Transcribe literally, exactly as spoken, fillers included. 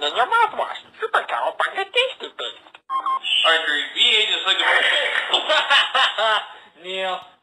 in your mouthwash. Super cowabunga tasty paste. Alright, Kirby, be agents looking for Neil.